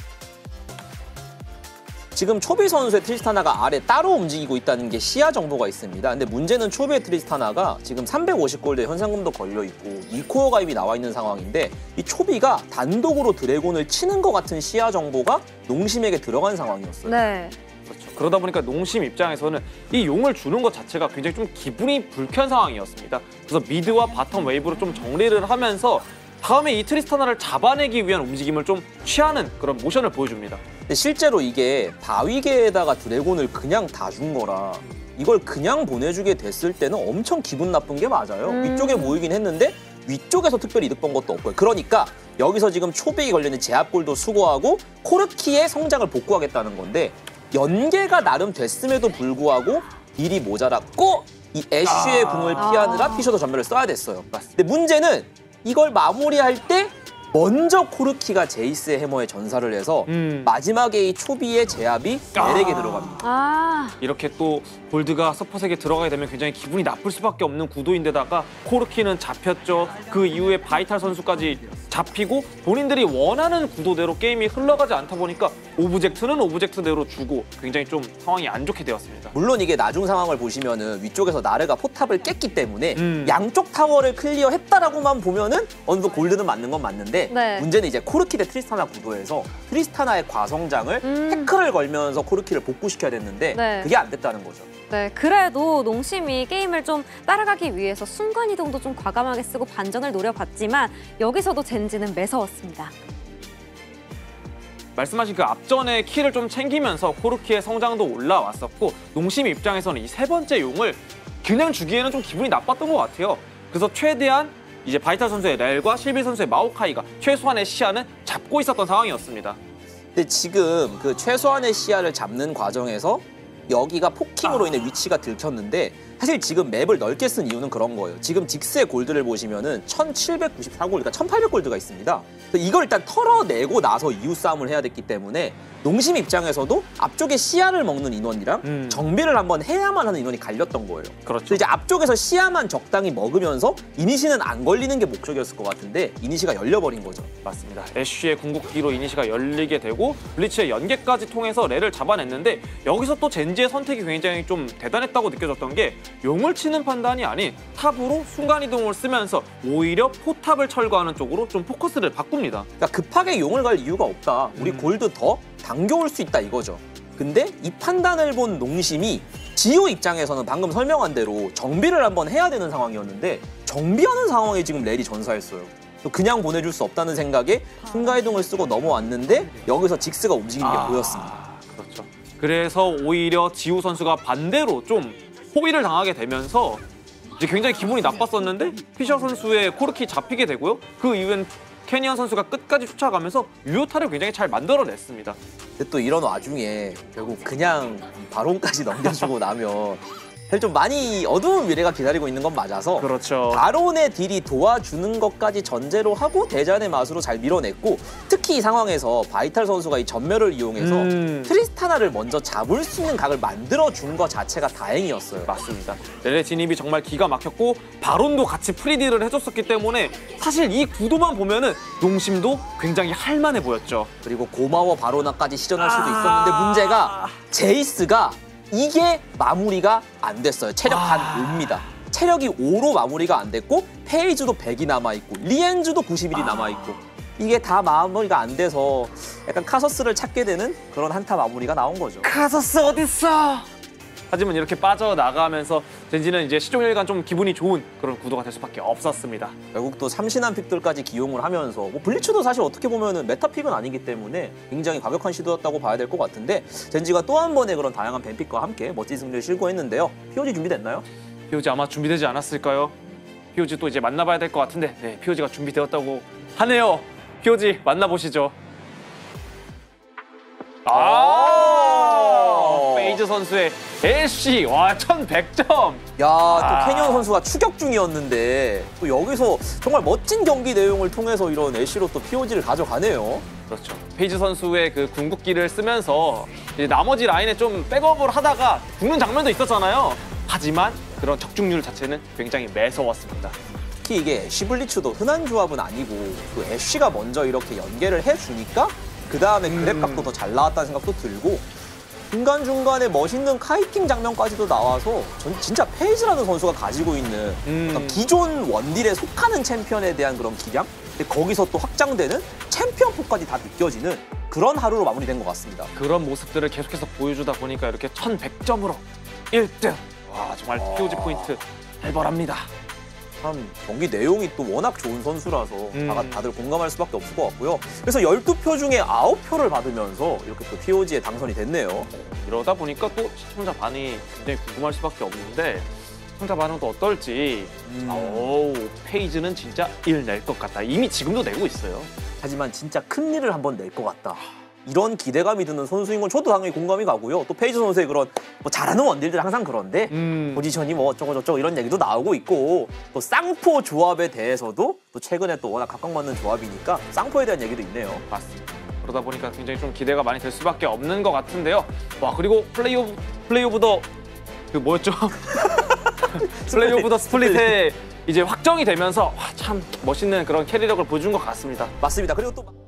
지금 초비 선수의 트리스타나가 아래 따로 움직이고 있다는 게 시야 정보가 있습니다. 근데 문제는 초비의 트리스타나가 지금 삼백오십 골드 현상금도 걸려있고 이 코어 가입이 나와 있는 상황인데 이 초비가 단독으로 드래곤을 치는 것 같은 시야 정보가 농심에게 들어간 상황이었어요. 네. 그렇죠. 그러다 보니까 농심 입장에서는 이 용을 주는 것 자체가 굉장히 좀 기분이 불쾌한 상황이었습니다. 그래서 미드와 바텀 웨이브로 좀 정리를 하면서 다음에 이 트리스타나를 잡아내기 위한 움직임을 좀 취하는 그런 모션을 보여줍니다. 근데 실제로 이게 바위계에다가 드래곤을 그냥 다 준 거라 이걸 그냥 보내주게 됐을 때는 엄청 기분 나쁜 게 맞아요. 음. 위쪽에 모이긴 했는데 위쪽에서 특별히 이득 본 것도 없고요. 그러니까 여기서 지금 초비에 걸리는 제압골도 수거하고 코르키의 성장을 복구하겠다는 건데 연계가 나름 됐음에도 불구하고 딜이 모자랐고 이 애쉬의 궁을 피하느라 아. 피셔도 전멸을 써야 됐어요. 근데 문제는 이걸 마무리할 때 먼저 코르키가 제이스의 해머에 전사를 해서 음. 마지막에 이 초비의 제압이 에렉에 들어갑니다. 아, 이렇게 또 골드가 서폿에게 들어가게 되면 굉장히 기분이 나쁠 수밖에 없는 구도인데다가 코르키는 잡혔죠. 그 이후에 바이탈 선수까지 잡히고 본인들이 원하는 구도대로 게임이 흘러가지 않다 보니까 오브젝트는 오브젝트대로 주고 굉장히 좀 상황이 안 좋게 되었습니다. 물론 이게 나중 상황을 보시면은 위쪽에서 나르가 포탑을 깼기 때문에 음. 양쪽 타워를 클리어했다라고만 보면은 어느 정도 골드는 맞는 건 맞는데 네. 문제는 이제 코르키 대 트리스타나 구도에서 트리스타나의 과성장을 음. 태클을 걸면서 코르키를 복구시켜야 됐는데 네. 그게 안 됐다는 거죠. 네. 그래도 농심이 게임을 좀 따라가기 위해서 순간이동도 좀 과감하게 쓰고 반전을 노려봤지만 여기서도 젠지는 매서웠습니다. 말씀하신 그 앞전에 키를 좀 챙기면서 코르키의 성장도 올라왔었고 농심 입장에서는 이 세 번째 용을 그냥 주기에는 좀 기분이 나빴던 것 같아요. 그래서 최대한 이제 바이탈 선수의 렐과 실비 선수의 마오카이가 최소한의 시야는 잡고 있었던 상황이었습니다. 근데 지금 그 최소한의 시야를 잡는 과정에서 여기가 포킹으로 인해 위치가 들켰는데 사실 지금 맵을 넓게 쓴 이유는 그런 거예요. 지금 직스의 골드를 보시면은 천칠백구십사 골드, 그러니까 천팔백 골드가 있습니다. 이걸 일단 털어내고 나서 이후 싸움을 해야 됐기 때문에 농심 입장에서도 앞쪽에 시야를 먹는 인원이랑 음. 정비를 한번 해야만 하는 인원이 갈렸던 거예요. 그렇죠. 그래서 이제 앞쪽에서 시야만 적당히 먹으면서 이니시는 안 걸리는 게 목적이었을 것 같은데 이니시가 열려버린 거죠. 맞습니다. 애쉬의 궁극기로 이니시가 열리게 되고 블리츠의 연계까지 통해서 레를 잡아냈는데 여기서 또 젠지의 선택이 굉장히 좀 대단했다고 느껴졌던 게 용을 치는 판단이 아닌 탑으로 순간이동을 쓰면서 오히려 포탑을 철거하는 쪽으로 좀 포커스를 바꿉니다. 그러니까 급하게 용을 갈 이유가 없다. 우리 음. 골드 더 당겨올 수 있다 이거죠. 근데 이 판단을 본 농심이 지오 입장에서는 방금 설명한 대로 정비를 한번 해야 되는 상황이었는데 정비하는 상황에 지금 렐이 전사했어요. 그냥 보내줄 수 없다는 생각에 순간이동을 쓰고 넘어왔는데 여기서 직스가 움직이는 게 아, 보였습니다. 그렇죠. 그래서 오히려 지우 선수가 반대로 좀 포위를 당하게 되면서 이제 굉장히 기분이 나빴었는데 피셔 선수의 코르키 잡히게 되고요. 그 이후엔 캐니언 선수가 끝까지 쫓아가면서 유효타를 굉장히 잘 만들어냈습니다. 근데 또 이런 와중에 결국 그냥 바론까지 넘겨주고 나면 사실 좀 많이 어두운 미래가 기다리고 있는 건 맞아서 그렇죠. 바론의 딜이 도와주는 것까지 전제로 하고 대잔의 맛으로 잘 밀어냈고 특히 이 상황에서 바이탈 선수가 이 전멸을 이용해서 음. 트리스타나를 먼저 잡을 수 있는 각을 만들어준 것 자체가 다행이었어요. 맞습니다. 렐의 진입이 정말 기가 막혔고 바론도 같이 프리딜을 해줬었기 때문에 사실 이 구도만 보면은 농심도 굉장히 할만해 보였죠. 그리고 고마워 바로나까지 시전할 수도 있었는데 문제가 제이스가 이게 마무리가 안 됐어요. 체력 한 오입니다. 체력이 오로 마무리가 안 됐고 페이지도 백이 남아있고 리엔즈도 구십 일이 남아있고 이게 다 마무리가 안 돼서 약간 카서스를 찾게 되는 그런 한타 마무리가 나온 거죠. 카서스 어딨어? 하지만 이렇게 빠져나가면서 젠지는 이제 시종일관 좀 기분이 좋은 그런 구도가 될 수밖에 없었습니다. 결국 또 삼신한 픽들까지 기용을 하면서 뭐 블리츠도 사실 어떻게 보면은 메타 픽은 아니기 때문에 굉장히 과격한 시도였다고 봐야 될 것 같은데 젠지가 또 한 번의 그런 다양한 뱀픽과 함께 멋진 승리를 실고했는데요. 피오지 준비됐나요? 피오지 아마 준비되지 않았을까요? 피오지 또 이제 만나봐야 될 것 같은데 네, 피오지가 준비되었다고 하네요. 피오지 만나보시죠. 아! 페이즈 선수의 애쉬 와 천백 점. 야, 또 아. 캐니언 선수가 추격 중이었는데 또 여기서 정말 멋진 경기 내용을 통해서 이런 애쉬로 또 피오지를 가져가네요. 그렇죠. 페이즈 선수의 그 궁극기를 쓰면서 이제 나머지 라인에 좀 백업을 하다가 죽는 장면도 있었잖아요. 하지만 그런 적중률 자체는 굉장히 매서웠습니다. 특히 이게 애쉬 블리츠도 흔한 조합은 아니고 또 애쉬가 먼저 이렇게 연계를 해주니까 그 다음에 그랩 각도 더 잘 나왔다는 생각도 들고 중간중간에 멋있는 카이팅 장면까지도 나와서 전 진짜 페이즈라는 선수가 가지고 있는 음. 어떤 기존 원딜에 속하는 챔피언에 대한 그런 기량? 근데 거기서 또 확장되는 챔피언 포까지 다 느껴지는 그런 하루로 마무리된 것 같습니다. 그런 모습들을 계속해서 보여주다 보니까 이렇게 천백 점으로 일 등. 와 정말 피오지 포인트 살벌합니다. 참 경기 내용이 또 워낙 좋은 선수라서 음. 다, 다들 공감할 수밖에 없을 것 같고요. 그래서 열두 표 중에 아홉 표를 받으면서 이렇게 또 피오지에 당선이 됐네요. 이러다 보니까 또 시청자 반이 굉장히 궁금할 수밖에 없는데 시청자 반응도 어떨지. 음. 오 페이즈는 진짜 일 낼 것 같다. 이미 지금도 내고 있어요. 하지만 진짜 큰 일을 한번 낼 것 같다. 이런 기대감이 드는 선수인 건 저도 당연히 공감이 가고요. 또 페이즈 선수의 그런 뭐 잘하는 원딜들 항상 그런데 음. 포지션이 뭐 어쩌고 저쩌고 이런 얘기도 나오고 있고 또 쌍포 조합에 대해서도 또 최근에 또 워낙 각광받는 조합이니까 쌍포에 대한 얘기도 있네요. 맞습니다. 그러다 보니까 굉장히 좀 기대가 많이 될 수밖에 없는 것 같은데요. 와 그리고 플레이 오브 플레이 오브 더 그 뭐였죠? 플레이 오브 더 스플릿에 이제 확정이 되면서 와, 참 멋있는 그런 캐리력을 보여준 것 같습니다. 맞습니다. 그리고 또